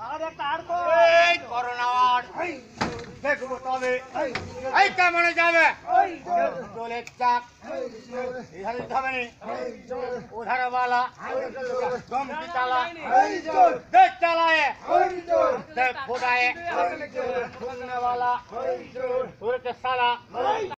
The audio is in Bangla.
এই করোনা দেখবো তবে এই কেমনে যাবে চলে চাক এখানে দিতে হবে নি উধারওয়ালা গমটি চালা দেখ চালায় দেখ খোদায় सुनने वाला साला